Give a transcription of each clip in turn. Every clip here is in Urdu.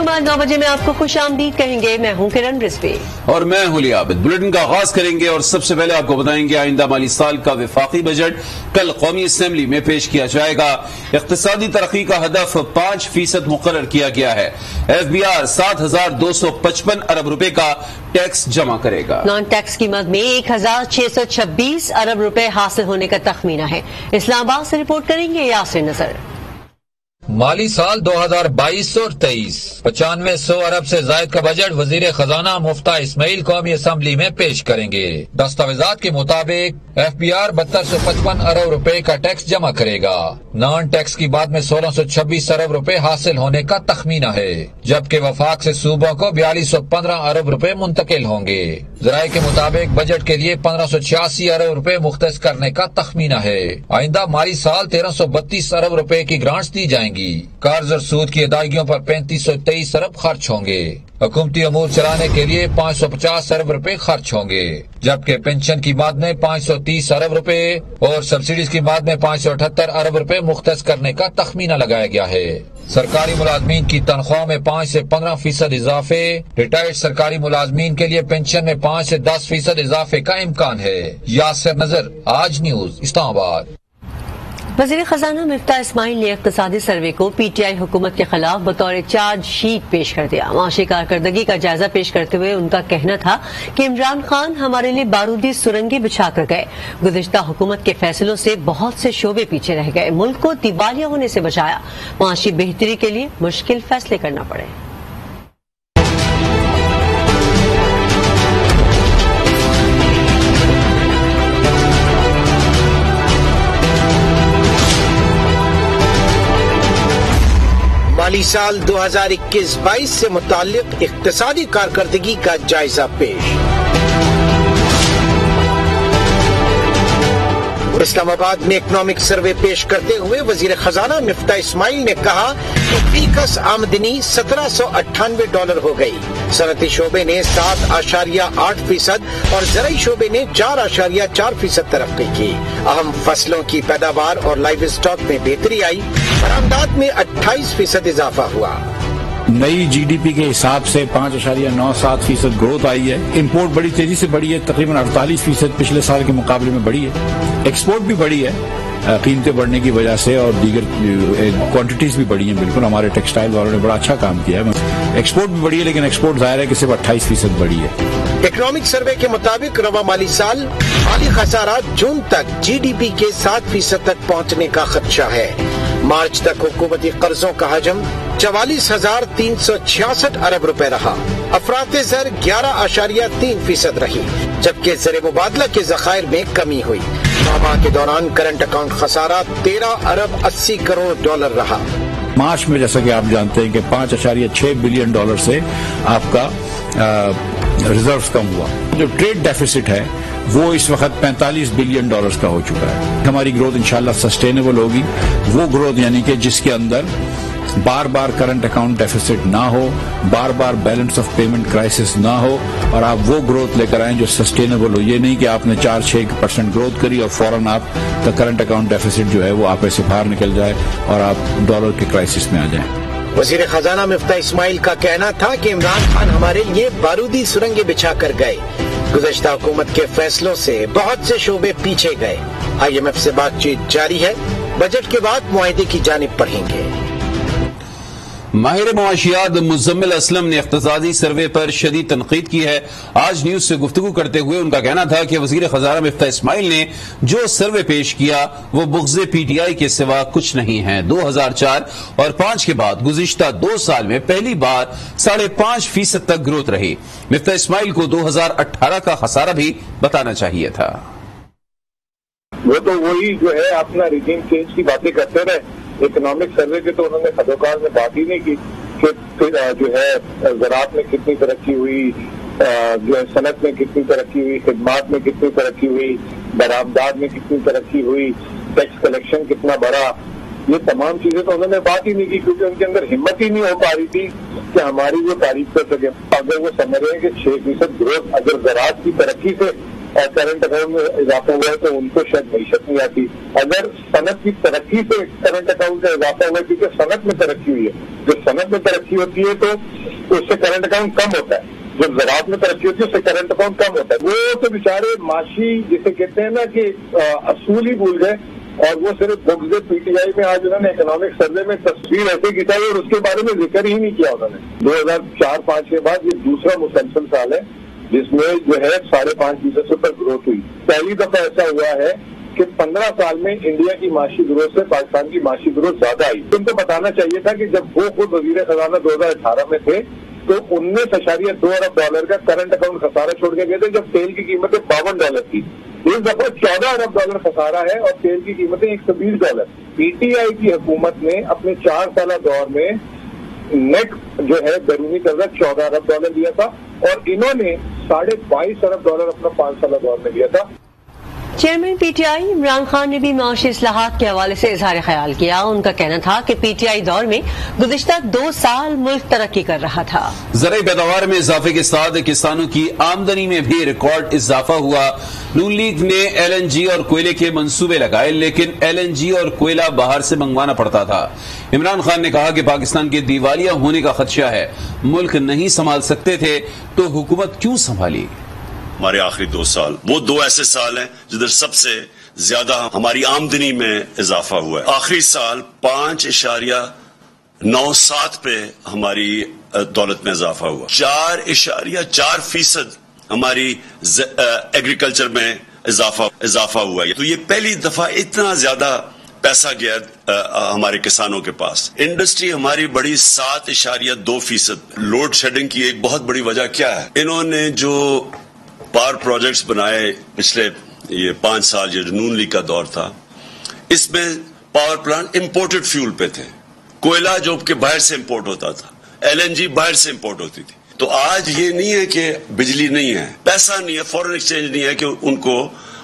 صبح 9 بجے میں آپ کو خوش آمدید کہیں گے. میں ہوں کرن رضوی اور میں ہوں علی عابد. بلیٹن کا آغاز کریں گے اور سب سے پہلے آپ کو بتائیں گے آئندہ مالی سال کا وفاقی بجٹ کل قومی اسمبلی میں پیش کیا جائے گا. اقتصادی ترقی کا ہدف 5% مقرر کیا گیا ہے. ایف بی آر 7,255 ارب روپے کا ٹیکس جمع کرے گا. نان ٹیکس قیمت میں 1,626 ارب روپے حاصل ہونے کا تخمینہ ہے. اسلام آباد سے رپورٹ کریں گے یاسر نظر. مالی سال 2022 اور 23 9500 ارب سے زائد کا بجٹ وزیر خزانہ مفتاح اسماعیل قومی اسمبلی میں پیش کریں گے. دستاویزات کے مطابق ایف بی آر 7255 ارب روپے کا ٹیکس جمع کرے گا. نان ٹیکس کی بعد میں 1626 ارب روپے حاصل ہونے کا تخمینہ ہے، جبکہ وفاق سے صوبوں کو 4215 ارب روپے منتقل ہوں گے. ذرائع کے مطابق بجٹ کے لیے 1586 ارب روپے مختص کرنے کا تخمینہ ہے. آئندہ مالی سال 1332 ارب روپے کی گرانٹس دی جائیں گی. قرض اور سود کی ادائیگیوں پر 3523 ارب خرچ ہوں گے. حکومتی امور چلانے کے لیے 550 ارب روپے خرچ ہوں گے، جبکہ پنشن کی ماد میں 530 ارب روپے اور سبسڈیز کی ماد میں 578 ارب روپے مختص کرنے کا تخمینہ لگایا گیا ہے. سرکاری ملازمین کی تنخواہ میں 5 سے 15% اضافے. ریٹائرڈ سرکاری ملازمین کے لیے پنشن میں 5 سے 10% اضافے کا امکان ہے. یاسر نظر، آج نیوز، اسلام آباد. وزیر خزانہ مفتاح اسماعیل نے اقتصادی سروے کو پی ٹی آئی حکومت کے خلاف بطور چارج شیٹ پیش کر دیا. معاشی کارکردگی کا جائزہ پیش کرتے ہوئے ان کا کہنا تھا کہ عمران خان ہمارے لیے بارودی سرنگیں بچھا کر گئے. گزشتہ حکومت کے فیصلوں سے بہت سے شعبے پیچھے رہ گئے. ملک کو دیوالیہ ہونے سے بچایا. معاشی بہتری کے لیے مشکل فیصلے کرنا پڑے. مالی سال 2021-22 سے متعلق اقتصادی کارکردگی کا جائزہ پیش. اسلام آباد میں اکنامک سروے پیش کرتے ہوئے وزیر خزانہ مفتاح اسماعیل نے کہا کہ فی کس آمدنی $1798 ہو گئی. صنعتی شعبے نے 7.8% اور زرعی شعبے نے 4.4% ترقی کی. اہم فصلوں کی پیداوار اور لائیو اسٹاک میں بہتری آئی. برآمدات میں 28% اضافہ ہوا. نئی جی ڈی پی کے حساب سے 5.97% گروتھ آئی ہے. امپورٹ بڑی تیزی سے بڑھی ہے، تقریباً 48% پچھلے سال کے مقابلے میں بڑھی ہے. ایکسپورٹ بھی بڑھی ہے قیمتیں بڑھنے کی وجہ سے، اور دیگر کوانٹیٹیز بھی بڑھی ہیں. بالکل ہمارے ٹیکسٹائل والوں نے بڑا اچھا کام کیا ہے. ایکسپورٹ بھی بڑھی ہے، لیکن ایکسپورٹ ظاہر ہے کہ صرف 28% بڑھی ہے. اکنامک سروے کے مطابق رواں مالی سال مالی خسارات جون تک جی ڈی پی کے 7% تک پہنچنے کا خدشہ ہے. مارچ تک حکومتی قرضوں کا حجم 44,366 ارب روپے رہا. افراط زر 11.3% رہی، جبکہ زر مبادلہ کے ذخائر میں کمی ہوئی. ماہ کے دوران کرنٹ اکاؤنٹ خسارہ 13 ارب 80 کروڑ ڈالر رہا. مارچ میں جیسا کہ آپ جانتے ہیں کہ $5.6 بلین سے آپ کا ریزروز کم ہوا. جو ٹریڈ ڈیفیسٹ ہے وہ اس وقت $45 بلین کا ہو چکا ہے. ہماری گروتھ انشاءاللہ سسٹینیبل ہوگی. وہ گروتھ یعنی کہ جس کے اندر بار بار کرنٹ اکاؤنٹ ڈیفیسٹ نہ ہو، بار بار بیلنس آف پیمنٹ کرائسس نہ ہو، اور آپ وہ گروتھ لے کر آئیں جو سسٹینیبل ہو. یہ نہیں کہ آپ نے 4-6% گروتھ کری اور فوراً آپ کا کرنٹ اکاؤنٹ ڈیفیسٹ جو ہے وہ آپ ایسے باہر نکل جائے اور آپ ڈالر کے کرائسس میں آ جائیں. وزیر خزانہ مفتاح اسماعیل کا کہنا تھا کہ عمران خان ہمارے لیے بارودی سرنگیں بچھا کر گئے. گزشتہ حکومت کے فیصلوں سے بہت سے شعبے پیچھے گئے. آئی ایم ایف سے بات چیت جاری ہے. بجٹ کے بعد معاہدے کی جانب بڑھیں گے. ماہر معاشیات مزمل اسلم نے اقتصادی سروے پر شدید تنقید کی ہے. آج نیوز سے گفتگو کرتے ہوئے ان کا کہنا تھا کہ وزیر خزانہ مفتاح اسماعیل نے جو سروے پیش کیا وہ بغض پی ٹی آئی کے سوا کچھ نہیں ہے. 2004 اور 5 کے بعد گزشتہ 2 سال میں پہلی بار 5.5% تک گروتھ رہی. مفتاح اسماعیل کو 2018 کا خسارہ بھی بتانا چاہیے تھا. وہ تو وہی جو ہے اپنا ریجیم چینج کی باتیں کرتے رہے. اکنامک سروے کی تو انہوں نے خدوکار میں بات ہی نہیں کی کہ جو ہے زراعت میں کتنی ترقی ہوئی، جو ہے صنعت میں کتنی ترقی ہوئی، خدمات میں کتنی ترقی ہوئی، برآمدات میں کتنی ترقی ہوئی، ٹیکس کلیکشن کتنا بڑھا. یہ تمام چیزیں تو انہوں نے بات ہی نہیں کی، کیونکہ ان کے اندر ہمت ہی نہیں ہو پا رہی تھی کہ ہماری وہ تعریف کر سکے. اگر وہ سمجھ رہے ہیں کہ 6% گروتھ اگر زراعت کی ترقی سے کرنٹ اکاؤنٹ میں اضافہ ہوا ہے تو ان کو شاید معیشت نہیں آتی. اگر صنعت کی ترقی سے کرنٹ اکاؤنٹ کا اضافہ ہوا ہے کیونکہ صنعت میں ترقی ہوئی ہے जब सनत में तरक्की होती है तो उससे करंट अकाउंट कम होता है, जब ज़राअत में तरक्की होती है उससे करंट अकाउंट कम होता है। वो तो बेचारे माशी जिसे कहते हैं ना कि असूल ही भूल गए, और वो सिर्फ बुक्स पीटीआई में आज उन्होंने इकोनॉमिक सर्वे में तस्वीर ऐसे खिंचाई और उसके बारे में जिक्र ही नहीं किया उन्होंने। 2004-5 के बाद ये दूसरा मुसलसल साल है जिसमें जो है 5.5% पर ग्रोथ हुई। पहली दफा ऐसा हुआ है कि 15 साल में इंडिया की माशी ग्रोथ से पाकिस्तान की माशी ग्रोथ ज्यादा आई। तुमको बताना चाहिए था कि जब वो खुद वजीर खजाना 2018 में थे तो $19.2 अरब का करंट अकाउंट खसारा छोड़ के गए थे, जब तेल की कीमतें $52 थी। इस दफा $14 अरब खसारा है और तेल की कीमतें $120। पीटीआई की हुकूमत ने अपने 4 साल दौर में नेट जो है बैरूनी कर्जा $14 अरब दिया था और इन्होंने $22.5 अरब अपना 5 साल दौर में दिया था। चेयरमैन पीटीआई इमरान खान ने भी माशी इस्लाहात के हवाले से इजहार ख्याल किया। उनका कहना था कि पीटीआई दौर में गुज़िश्ता 2 साल मुल्क तरक्की कर रहा था। ज़राई पैदावार में इजाफे के साथ किसानों की आमदनी में भी रिकॉर्ड इजाफा हुआ। नून लीग ने LNG और कोयले के मंसूबे लगाए, लेकिन LNG और कोयला बाहर से मंगवाना पड़ता था। इमरान खान ने कहा कि पाकिस्तान के दिवालिया होने का खदशा है, मुल्क नहीं संभाल सकते थे तो हुकूमत क्यों संभाली। हमारे आखिरी 2 साल वो 2 ऐसे साल हैं जिधर सबसे ज्यादा हमारी आमदनी में इजाफा हुआ है। आखिरी साल 5.97 पे हमारी दौलत में इजाफा हुआ, 4.4% हमारी एग्रीकल्चर में इजाफा हुआ है। तो ये पहली दफा इतना ज्यादा पैसा गया हमारे किसानों के पास। इंडस्ट्री हमारी बड़ी 7.2%। लोड शेडिंग की एक बहुत बड़ी वजह क्या है, इन्होंने जो पावर प्रोजेक्ट्स बनाए पिछले ये 5 साल, जो नून लीग का दौर था, इसमें पावर प्लांट इंपोर्टेड फ्यूल पे थे। कोयला जो कि बाहर से इंपोर्ट होता था, LNG बाहर से इंपोर्ट होती थी। तो आज ये नहीं है कि बिजली नहीं है, पैसा नहीं है, फॉरेन एक्सचेंज नहीं है कि उनको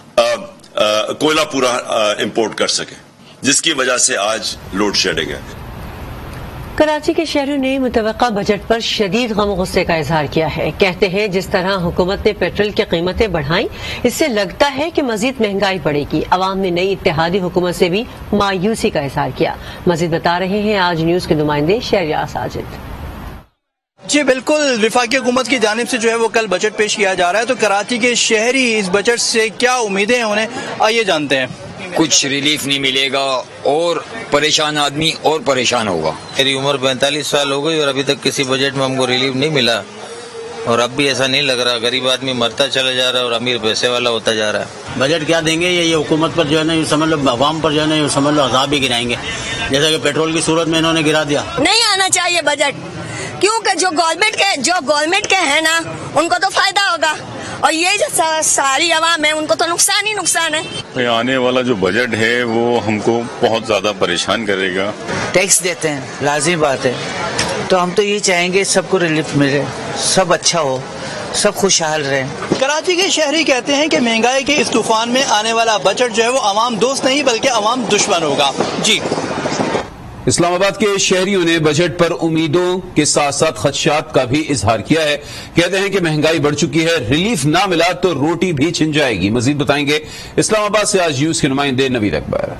कोयला पूरा इंपोर्ट कर सके, जिसकी वजह से आज लोड शेडिंग है। कराची के शहरियों ने मुतवक्का बजट पर शदीद गम गुस्से का इजहार किया है। कहते हैं जिस तरह हुकूमत ने पेट्रोल की कीमतें बढ़ाई, इससे लगता है कि मजीद महंगाई बढ़ेगी। अवाम ने नई इत्तेहादी हुकूमत से भी मायूसी का इजहार किया। मजीद बता रहे हैं आज न्यूज के नुमाइंदे शहरियार साजिद। जी बिल्कुल, विफाकी हुकूमत की जानिब से जो है वो कल बजट पेश किया जा रहा है, तो कराची के शहरी इस बजट से क्या उम्मीदें हैं उन्हें, आइए जानते हैं। कुछ रिलीफ नहीं मिलेगा और परेशान आदमी और परेशान होगा। मेरी उम्र 45 साल हो गई और अभी तक किसी बजट में हमको रिलीफ नहीं मिला, और अब भी ऐसा नहीं लग रहा। गरीब आदमी मरता चला जा रहा है और अमीर पैसे वाला होता जा रहा है। बजट क्या देंगे, ये हुकूमत पर जो है ना, ये समझ लो अवाम पर जो है ना, ये समझ लो अजाब ही गिराएंगे, जैसा कि पेट्रोल की सूरत में इन्होंने गिरा दिया। नहीं आना चाहिए बजट, क्योंकि जो गवर्नमेंट के हैं ना, उनको तो फायदा होगा, और ये जो सारी अवाम है उनको तो नुकसान ही नुकसान है। आने वाला जो बजट है वो हमको बहुत ज्यादा परेशान करेगा। टैक्स देते हैं, लाजिमी बात है, तो हम तो ये चाहेंगे सबको रिलीफ मिले, सब अच्छा हो, सब खुशहाल रहे। कराची के शहरी कहते हैं कि महंगाई के इस तूफान में आने वाला बजट जो है वो अवाम दोस्त नहीं बल्कि अवाम दुश्मन होगा। जी, इस्लामाबाद के शहरियों ने बजट पर उम्मीदों के साथ साथ खदशात का भी इजहार किया है। कहते हैं कि महंगाई बढ़ चुकी है, रिलीफ ना मिला तो रोटी भी छिन जाएगी। मजीद बताएंगे इस्लामाबाद से आज न्यूज के नुमाइंदे नवीद अकबर।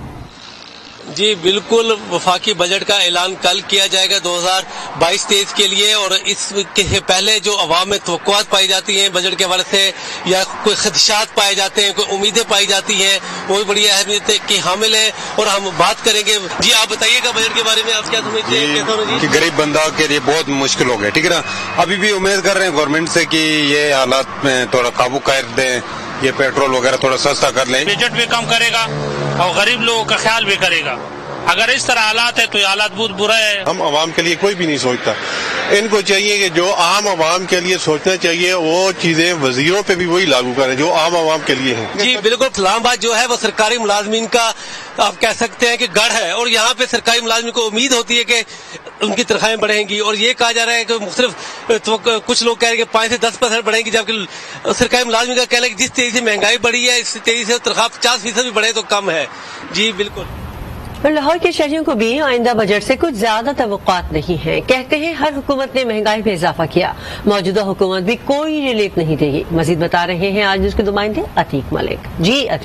जी बिल्कुल, वफाकी बजट का ऐलान कल किया जाएगा 2022-23 के लिए, और इसके पहले जो अवाम में तवक्कुआत पाई जाती हैं बजट के हवाले से, या कोई खदशात पाए जाते हैं, कोई उम्मीदें पाई जाती हैं, वो भी बड़ी अहमियत की हामिल है, और हम बात करेंगे। जी आप बताइएगा बजट के बारे में, आप क्या समझते हैं? कि गरीब बंदा के लिए बहुत मुश्किल हो गया, ठीक है ना। अभी भी उम्मीद कर रहे हैं गवर्नमेंट से कि ये हालात में थोड़ा काबू कर दें, ये पेट्रोल वगैरह थोड़ा सस्ता कर लें, बजट भी कम करेगा और गरीब लोगों का ख्याल भी करेगा। अगर इस तरह हालात है तो ये हालात बहुत बुरा है। हम आवाम के लिए कोई भी नहीं सोचता, इनको चाहिए कि जो आम आवाम के लिए सोचना चाहिए वो चीजें वजीरों पे भी वही लागू करें जो आम आवाम के लिए है। जी बिल्कुल, इस्लामाबाद जो है वो सरकारी मुलाजमीन का आप कह सकते हैं कि गढ़ है, और यहाँ पे सरकारी मुलाजमीन को उम्मीद होती है कि उनकी तनख्वाहें बढ़ेंगी, और ये कहा जा रहा है कि मुख्तलिफ तो कुछ लोग कह रहे हैं कि 5 से 10% बढ़ेंगी, जबकि सरकारी मुलाजमीन का कहना है कि जिस तेजी से महंगाई बढ़ी है, इस तेजी से तनख्वाह 50% भी बढ़े तो कम है। जी बिल्कुल, लाहौर के शहरियों को भी आइंदा बजट से कुछ ज्यादा तवक्कुआत नहीं है। कहते हैं हर हुकूमत ने महंगाई में इजाफा किया, मौजूदा हुकूमत भी कोई रिलीफ नहीं देगी। मजीद बता रहे हैं आज उसके नुमाइंदे अतीक मलिक। जी अतीक।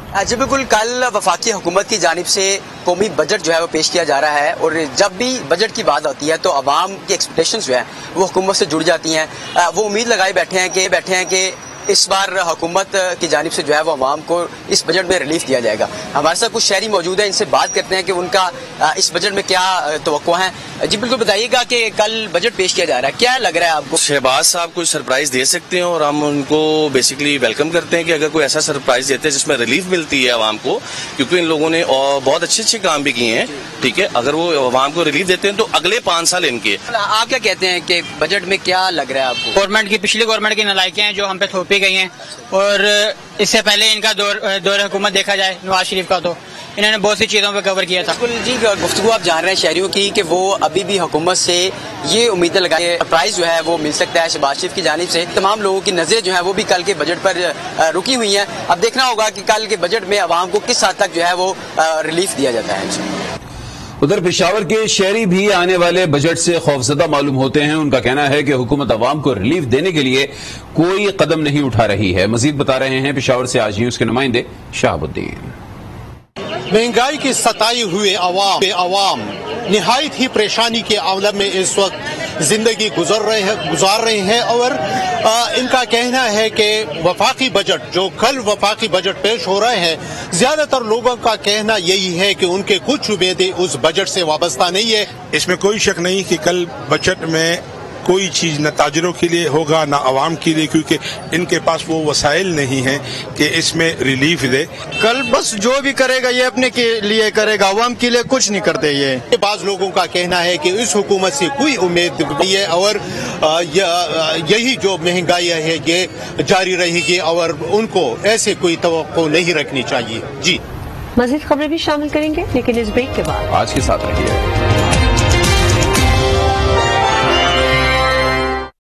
جی بالکل، کل وفاقی حکومت کی جانب سے قومی بجٹ جو ہے وہ پیش کیا جا رہا ہے، اور جب بھی بجٹ کی بات ہوتی ہے تو عوام کی ایکسپیکٹیشنز جو ہیں وہ حکومت سے جڑ جاتی ہیں. وہ امید لگائے بیٹھے ہیں کہ اس بار حکومت کی جانب سے جو ہے وہ عوام کو اس بجٹ میں ریلیف دیا جائے گا. ہمارے ساتھ کچھ شہری موجود ہیں، ان سے بات کرتے ہیں کہ ان کا اس بجٹ میں کیا توقع ہیں. جی بالکل، بتائیے گا کہ کل بجٹ پیش کیا جا رہا ہے، کیا لگ رہا ہے آپ کو؟ شہباز صاحب کوئی سرپرائز دے سکتے ہیں اور ہم ان کو بیسیکلی ویلکم کرتے ہیں کہ اگر کوئی ایسا سرپرائز دیتے ہیں جس میں ریلیف ملتی ہے عوام کو، کیونکہ ان لوگوں نے بہت اچھے کام بھی کیے ہیں. ٹھیک ہے، اگر وہ عوام کو ریلیف دیتے ہیں تو اگلے 5 سال ان کے. آپ کیا کہتے ہیں کہ بجٹ میں کیا لگ رہا ہے آپ کو؟ گورنمنٹ کی، پچھلی گورنمنٹ کی نالائکیاں ہیں جو ہم پہ تھوپی گئی ہیں، اور اس سے پہلے ان کا دور حکومت دیکھا جائے نواز شریف کا تو انہوں نے بہت سی چیزوں پہ کور کیا تھا. جی گفتگو آپ جان رہے ہیں شہریوں کی کہ وہ ابھی بھی حکومت سے یہ امیدیں لگائے پرائز جو ہے وہ مل سکتا ہے شہباز شریف کی جانب سے. تمام لوگوں کی نظریں جو ہیں وہ بھی کل کے بجٹ پر رکی ہوئی ہیں. اب دیکھنا ہوگا کہ کل کے بجٹ میں عوام کو کس حد تک جو ہے وہ ریلیف دیا جاتا ہے. ادھر پشاور کے شہری بھی آنے والے بجٹ سے خوفزدہ معلوم ہوتے ہیں. ان کا کہنا ہے کہ حکومت عوام کو ریلیف دینے کے لیے کوئی قدم نہیں اٹھا رہی ہے. مزید بتا رہے ہیں پشاور سے آج نیوز کے نمائندے شہاب الدین. مہنگائی کی ستائی ہوئے عوام نہایت ہی پریشانی کے عالم میں اس وقت زندگی گزار رہے ہیں، اور ان کا کہنا ہے کہ وفاقی بجٹ جو کل وفاقی بجٹ پیش ہو رہے ہیں، زیادہ تر لوگوں کا کہنا یہی ہے کہ ان کے کچھ امیدیں اس بجٹ سے وابستہ نہیں ہے. اس میں کوئی شک نہیں کہ کل بجٹ میں کوئی چیز نہ تاجروں کے لیے ہوگا نہ عوام کے لیے، کیونکہ ان کے پاس وہ وسائل نہیں ہیں کہ اس میں ریلیف دے. کل بس جو بھی کرے گا یہ اپنے کے لیے کرے گا، عوام کے لیے کچھ نہیں کرتے. یہ بعض لوگوں کا کہنا ہے کہ اس حکومت سے کوئی امید نہیں ہے، اور یہی جو مہنگائی ہے یہ جاری رہے گی، اور ان کو ایسے کوئی توقع نہیں رکھنی چاہیے. جی مزید خبریں بھی شامل کریں گے لیکن اس بریک کے بعد. آج کے ساتھ رہیے.